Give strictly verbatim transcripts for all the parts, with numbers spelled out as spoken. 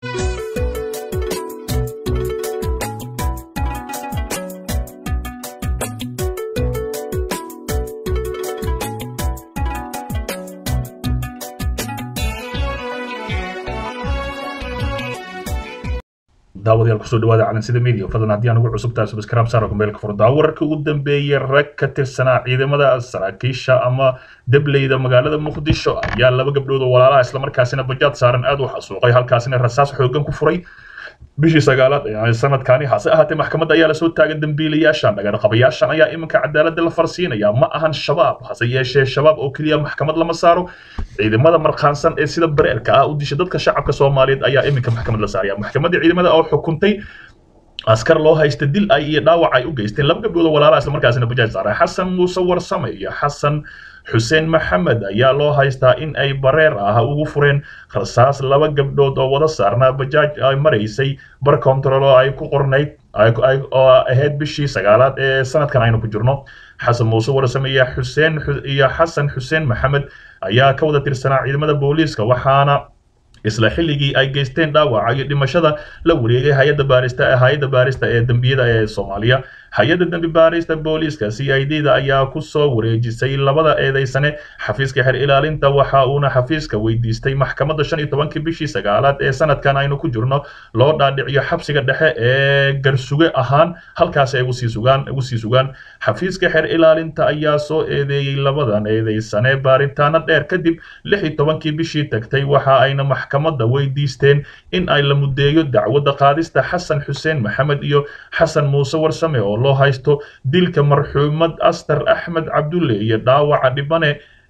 daawadayaal ku soo dhawaada calansida media fadlan haddii aan ugu cusubtahay subscribe saaro kumeelka furdaa wararka ugu dambeeyay rag ka tirsanaa ciidamada saraakiisha ama dableyda magaalada muqdisho ayaa laba gabdhood oo walaalaha isla markaasina bajaad saaran aad u xasuuqay halkaasina rasaas xoogan ku furay bishii sagaalaad ee sanadkani hase ahaatee maxkamadda ayaa la soo taagay dambiilayaashan dhagar qabayaashan ayaa iminka cadaaladda la farsiinaya ma ahan shabaab hase yeeshee shabaab oo kaliya maxkamad lama saaro ciidamada marqaansan ee sida bareerka ah u dishay dadka shacabka Soomaaliyeed ayaa iminka maxkamad la saaraya maxkamadda ciidamada oo xukuntay askar loo haysta dil ay iyo dhaawac ay u geysteen laba gabdhood oo walaalaha isla markaasina bajaaj saaray Xasan Muuse Warsame iyo Xasan Xuseen Maxamed ayaa loo haystaa in ay bareer ah ugu fureen rasaas laba gabdhood oo wada saarnaa bajaaj ay mareysay bar control oo ay ku qornayd ay oo ahayd bishii sagaalaad ee sanadkan aynu ku jirno Xasan Muuse Warsame iyo Xuseen iyo Xasan Xuseen Maxamed ayaa ka wada tirsanaa ciidamada booliiska waxaana isla xilligii ay geysteen dhaawac iyo dhimashada la wareegay hay'adda baarista hay'adda baarista ee dambiyada ee Soomaaliya hay'adda dambi baarista booliiska C I D da ayaa ku soo wareejisay labada eedeysane xafiiska xir ilaalinta waxa uuna xafiiska weydiistay maxkamadda shan iyo tobankii bishii sagaalaad ee sanadkan aynu ku jirno loo dhaadhiciyo xabsiga dhexe ee garsuge ahaan halkaas ay ugu sii sugaan ugu sii sugaan xafiiska xir ilaalinta ayaa soo eedeeyay labadan eedeysane baaritaano dheer kadib lix iyo tobankii bishii tagtay waxa ayna maxkamadda weydiisteen in ay la mudeeyo dacwadda qaadista Xasan Xuseen Maxamed iyo Xasan Muuse Warsame oo loo haysto dilka marxuumad Astar Axmed Cabdulle iyo dhaawaca dhibane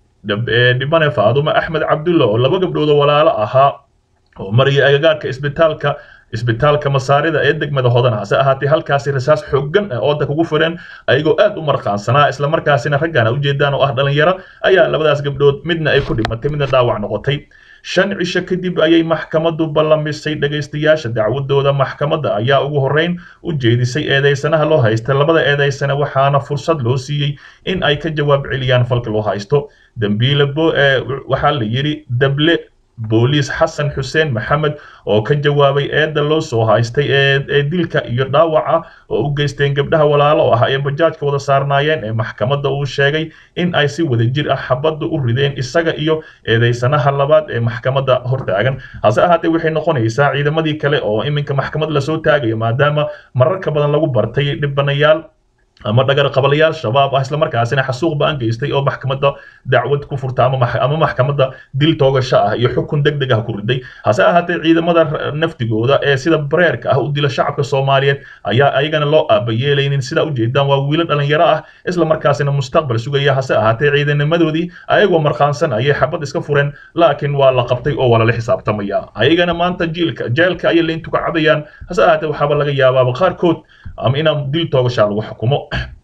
dhibane Faaduma Axmed Cabdulle oo laba gabdhood oo walaalo ahaa oo mariyay agagaarka isbitaalka isbitaalka masaarida ee degmada Hodan hase ahaatee halkaas rasaas xooggan oo dad ugu fureen ayagoo aad u marqaansanaa isla markaasina ragana u jeedaan oo ah dhalinyaro ayaa labadaas gabdhood midna ay ku dhimatay midna dhaawac noqotay shan cisho kadib ayay maxkamaddu ballamisay dhageystayaasha dacwadooda maxkamadda ayaa ugu horeyn u jeedisay eedeysanaha loo haysta labada eedeysana waxaana fursad loo siiyay in ay ka jawaab celiyaan falka loo haysto dambiile waxa la yiri dable booliis Xasan Xuseen Maxamed oo ka jawaabay eedda loo soo haystay ee dilka iyo dhaawaca oo u geysteen gabdhaha walaalo ah ee bajaajka wada saarnaayeen ee maxkamadda uu sheegay in ay si wada jir ah xabadda u rideen isaga iyo eedeysanaha labaad ee maxkamadda hortaagan hase ahaatee waxay noqonaysaa ciidamadii kale oo iminka maxkamad la soo taagayo maadaama mararka badan lagu bartay dhibanayaal ama dhagar qabalayaal shabaab ah isla markaasina xasuuq baan geystay oo maxkamadda dacwad ku furta ama ama maxkamadda dil toogasho ah iyo xukun degdeg ah ku riday hase ahaatee ciidamada naftigooda ee sida bareerka ah u dila shacabka Soomaaliyeed ayaa ayagana loo aabayeelaynin sida u jeedaan waa wiilal dhalinyaro ah isla markaasina mustaqbal sugaya hase ahaatee ciidamadadoodii ayagoo marqaansan ayay xabad iska fureen laakiin waa la qabtay oo wala la xisaabtamaya ayagana maanta jiilka jeelka ay leeyntu ka cadayaan hase ahaatee waxba laga yaabaa qaarkood ama inaan dil toogasho lagu xukumo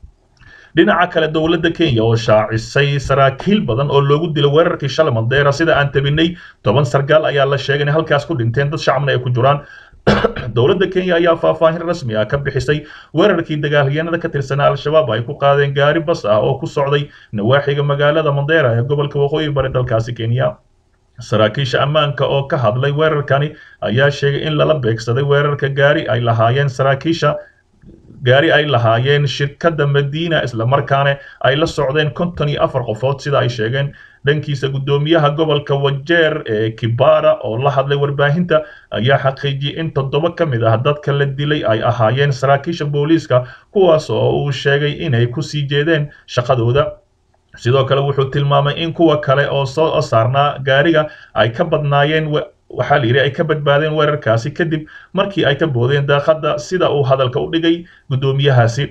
dhinaca kale dawladda Kenya oo shaacisay saraakiil badan oo loogu dilay weerarkii shalay Mandera sida aan tabinay toban sargaal ayaa la sheegay in halkaas ku dhinteen dad shacabna ay ku jiraan dawladda Kenya ayaa faahfaahin rasmi ah ka bixisay weerarkii dagaalyahanada ka tirsanaa al-shabaab ay ku qaadeen gaari bas ah oo ku socday nawaaxiga magaalada Mandera ee gobolka waqooyi bari dalkaasi Kenya saraakiisha ammaanka oo ka hadlay weerarkani ayaa sheegay in lala beegsaday weerarka gaari ay lahaayeen saraakiisha gaari ay lahaayeen shirkadda Madiina isla markaana ay la socdeen konton iyo afar qofood sida ay sheegeen dhankiisa gudoomiyaha gobolka Wajeer ee Kibara oo la hadlay warbaahinta ayaa xaqiijiyay in toddoba ka mid ah dadka la dilay ay ahaayeen saraakiisha booliiska kuwaas oo uu sheegay inay ku sii jeedeen shaqadooda sidoo kale wuxuu tilmaamay in kuwa kale oo soo saarnaa gaariga ay ka badnaayeen waxa la yiri ay ka badbaadeen weerarkaasi kadib markii ay ka boodeen daaqada sida uu hadalka u dhigay gudoomiyahaasi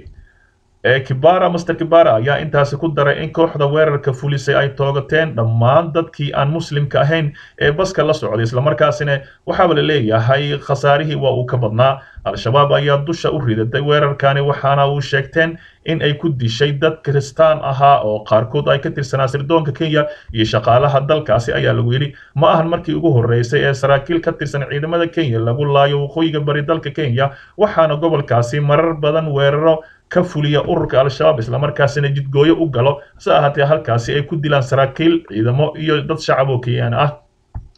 ee Kibara Master Kibara ayaa intaas ku daray in kooxda weerarka fulisay ay toogateen dhammaan dadkii aan muslimka ahayn ee baska la socday isla markaasina waxa la leeyahay khasaarihii waa uu ka badnaa al-shabaab ayaa dusha u ridatay weerarkani waxaana uu sheegteen in ay ku dishay dad Kristaan ahaa oo qaarkood ay ka tirsanaa sirdoonka Kenya iyo shaqaalaha dalkaasi ayaa lagu yiri ma ahan markii ugu horeysay ee saraakiil ka tirsan ciidamada Kenya lagu laayo waqooyiga bari dalka Kenya waxaana gobolkaasi marar badan weeraro ka fuliya ururka al-shabaab isla markaasina jidgooyo u galo saahatee halkaasi ay ku dilaan saraakiil ciidamo iyo dad shacab oo Kenyan ah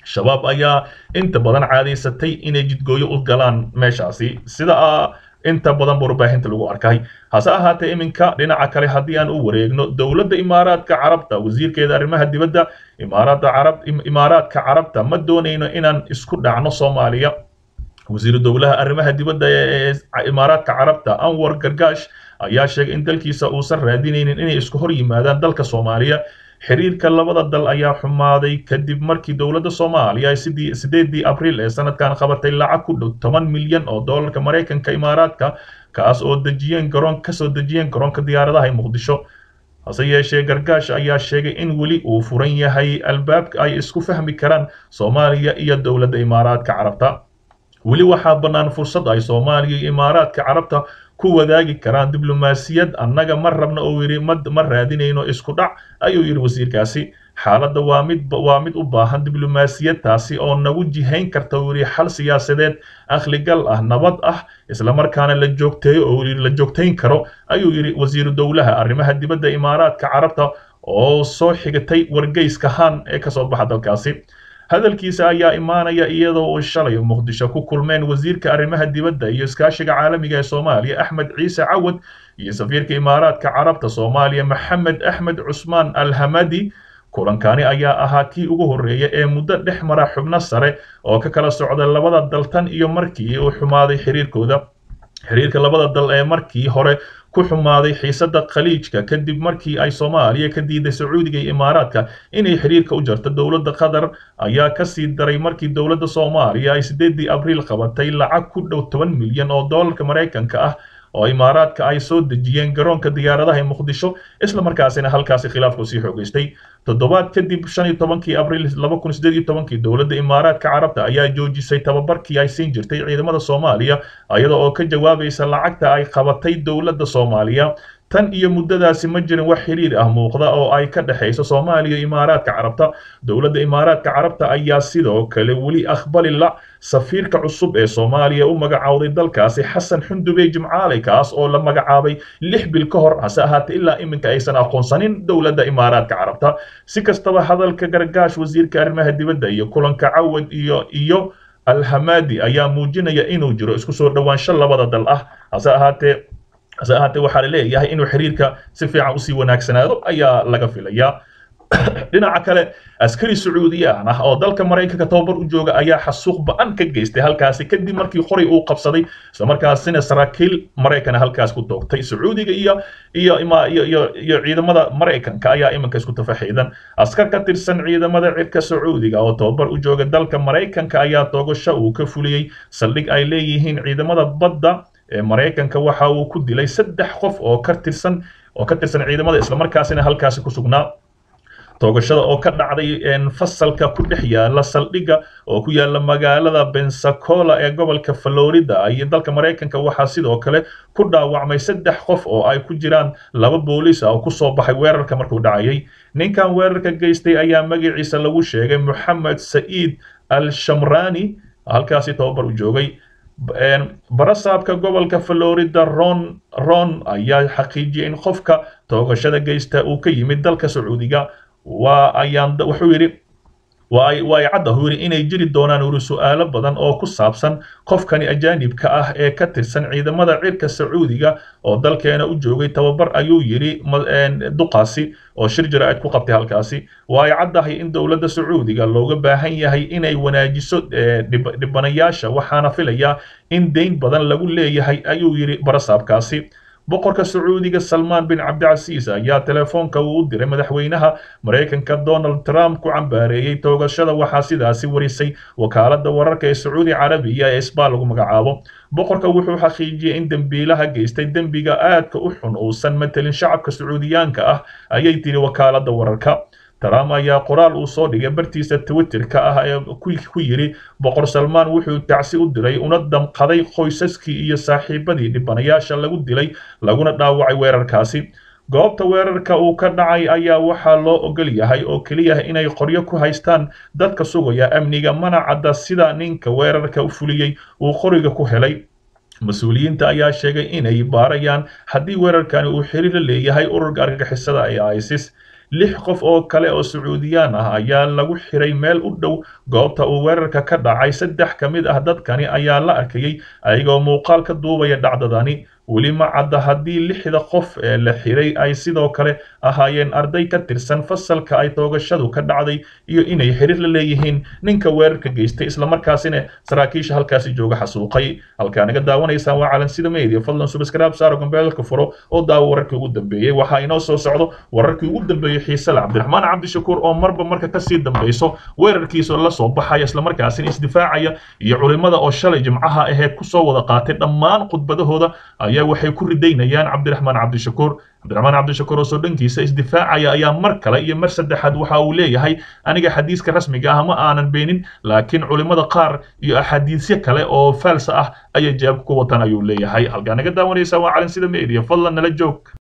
shabaab ayaa inta badan caadaysatay inay jidgooyo u galaan meeshaasi sida inta badan warbaahinta lagu arkay hase ahaatee iminka dhinaca kale haddii aan u wareegno dowladda imaaraadka carabta wasiirkeeda arrimaha dibadda imaaraadka carab imaaraadka carabta ma doonayno inaan isku dhacno Soomaaliya wasiir dowlaha arrimaha dibadda ee imaaraadka carabta Anwar Gargash ayaa sheegay in dalkiisa uusan raadinaynin inay isku hor yimaadaan dalka Soomaaliya xiriirka labada dal ayaa xumaaday kadib markii dowladda Soomaaliya ay sideedii Abriil ee sanadkan qabatay lacag ku dhow toban milyan oo doolarka Mareykanka imaaraadka kaas oo dejiyeen garoon ka soo dejiyeen garoonka diyaaradaha ee Muqdisho hase yeeshee Gargash ayaa sheegay in weli uu furan yahay albaabka ay isku fahmi karaan Soomaaliya iyo dowladda imaaraadka carabta weli waxaa bannaan fursad ay Soomaaliya iyo imaaraadka carabta ku wadaagi karaan diblomaasiyad annaga ma rabno oo yiri ma raadinayno isku dhac ayuu yiri wasiirkaasi xaaladda waa mid waa mid u baahan diblomaasiyad taasi oo nagu jihayn karta oo yiri xal siyaasadeed akhligal ah nabad ah isla markaana la joogteeyo oo la joogteyn karo ayuu yiri wasiir dowlaha arrimaha dibadda imaaraadka carabta oo soo xigtay wargeyska Han ee ka soo baxa dalkaasi hadalkiisa ayaa imaanaya iyadoo uu shalay Muqdisho ku kulmeen wasiirka arrimaha dibadda iyo iskaashiga caalamiga ee Soomaaliya Axmed Ciise Cawad iyo safiirka imaaraadka carabta Soomaaliya Maxamed Axmed Cusmaan Al-Hamadi kulankani ayaa ahaa kii ugu horeeyay ee muddo dhex mara xubno sare oo ka kala socda labada dal tan iyo markii uu xumaaday xiriirkooda xiriirka labada dal ee markii hore ku xumaaday xiisadda khaliijka kadib markii ay Soomaaliya ka diiday Sacuudiga iyo Imaaraadka inay xiriirka u jarto dowladda Qatar ayaa ka sii daray markii dowladda Soomaaliya ay sideedii Abriil qabatay lacag ku dhow toban milyan oo doolarka Mareykanka ah oo imaaraadka ay soo dejiyeen garoonka diyaaradaha ee Muqdisho isla markaasina halkaasi khilaafku sii xogeystay toddobaad kadib shan iyo tobankii Abriil laba kun iyo siddeed iyo tobankii dowladda imaaraadka carabta ayaa joojisay tababarkii ay siin jirtay ciidamada Soomaaliya iyada oo ka jawaabaysa lacagta ay qabatay dowladda Soomaaliya tan iyo muddadaasi ma jirin wax xiriir ah muuqda oo ay ka dhaxayso Soomaaliya iyo imaaraadka carabta dowladda imaaraadka carabta ayaa sidoo kale weli aqbali la safiirka cusub ee Soomaaliya u magacaawday dalkaasi Xasan Xundubey Jimcaale kaas oo la magacaabay lix bil ka hor hase ahaatee ilaa iminka aysan aqoonsanin dowladda imaaraadka carabta si kastaba hadalka Gargash wasiirka arrimaha dibadda iyo kulanka Cawad iyo iyo Al-Hamadi ayaa muujinaya inuu jiro isku soo dhawaansho labada dal ah hase ahaatee hase ahaatee waxaa la leeyahay inuu xiriirka si fiican u sii wanaagsanaado ayaa laga filayaa dhinaca kale askari Sacuudiyaan ah oo dalka Mareykanka tababar u jooga ayaa xasuuq ba'an ka geystay halkaasi kadib markii qori uu qabsaday isla markaasina saraakiil Mareykan halkaas ku toogtay Sacuudiga iyo iyo iyo iyo ciidamada Mareykanka ayaa iminka isku tafaxiidan askar ka tirsan ciidamada cirka Sacuudiga oo tababar u jooga dalka Mareykanka ayaa toogasho uu ka fuliyay saldhig ay leeyihiin ciidamada badda ee Mareykanka waxa uu ku dilay saddex qof oo ka tirsan oo ka tirsan ciidamada isla markaasina halkaasi ku sugnaa toogashada oo ka dhacday fasalka ku dhex yaala saldhiga oo ku yaala magaalada Pensacola ee gobolka Florida iyo dalka Mareykanka waxa sidoo kale ku dhaawacmay saddex qof oo ay ku jiraan laba booliis ah oo ku soo baxay weerarka markuu dhacayay ninkan weerarka geystay ayaa magaciisa lagu sheegay Mohammed Saeed Al-Shamrani halkaasi tababar u joogay barasaabka gobolka Florida Ron Ron ayaa xaqiijiyay in qofka toogashada geysta uu ka yimid dalka Sacuudiga waa ayaan wuxuu yiri waa way cadda huri inay jiri doonaan uru su'aalo badan oo ku saabsan qofkani ajaanibka ah ee ka tirsan ciidamada cirka Sacuudiga oo dalkeena u joogay tababar ayuu yiri duqaasi oo shir jaraa'id ku qabtay halkaasi way caddahay in dowladda Sacuudiga looga baahan yahay inay wanaajiso dhibanayaasha waxaana filayaa in deyn badan lagu leeyahay ayuu yiri barasaabkaasi boqorka Sacuudiga Salman bin Abdulaziz ayaa telefoonka uu u diray madaxweynaha Mareykanka Donald Trump ku cambaareeyay toogashada waxa sidaasi warisay wakaaladda wararka ee Sacuudi Carabiya ee isbaa lagu magacaabo boqorka wuxuu xaqiijiyay in dambiilaha geystay dambiga aadka u xun uusan matalin shacabka Sacuudiyaanka ah ayay tiri wakaaladda wararka Trump ayaa qoraal uu soo dhigay bartiisa Twitter-ka ah ee ku yiri boqor Salman wuxuu tacsi u diray una damqaday qoysaskii iyo saaxiibadii dhibanayaasha lagu dilay laguna dhaawacay weerarkaasi goobta weerarka uu ka dhacay ayaa waxaa loo ogol yahay oo kaliya inay qoryo ku haystaan dadka sugaya amniga manacada sida ninka weerarka u fuliyay uu qoriga ku helay mas'uuliyiinta ayaa sheegay inay baarayaan haddii weerarkani uu xiriir la leeyahay ururka argagixisada ee ISIS lix qof oo kale oo Sacuudiyaan ah ayaa lagu xiray meel u dhow goobta uu weerarka ka dhacay saddex ka mid ah dadkani ayaa la arkayay ayagoo muuqaal ka duubaya dhacdadani weli ma cadda haddii lixda qof ee la xiray ay sidoo kale ahaayeen arday ka tirsan fasalka ay toogashadu ka dhacday iyo inay xiriir la leeyihiin ninka weerarka geystay isla markaasina saraakiisha halkaasi jooga xasuuqay halka naga daawanaysaan waa calansida media fadlan subscribe saaro gombeelka furo oo daawo wararkii ugu dambeeyay waxa inoo soo socdo wararkii ugu dambeeyay xiise la Cabdiraxmaan Cabdishakuur oo marba marka ka sii dambayso weerarkiisa la soo baxaya isla markaasina isdifaacaya iyo culimada oo shalay jimcaha ahayd ku soo wada qaatay dhammaan khudbadahooda ayaa waxay ku ridaynayaan Cabdiraxmaan Cabdishakuur Cabdiraxmaan Cabdishakuur oo soo dhankiisa isdifaacaya ayaa mar kale iyo mar saddexaad waxa uu leeyahay aniga xadiiska rasmiga ah ma aanan beenin laakiin culimada qaar iyo axaadiisyo kale oo falsa ah ayay jawaab ku wataan ayuu leeyahay halka naga daawanaysa waa calansida media fadlan nala joog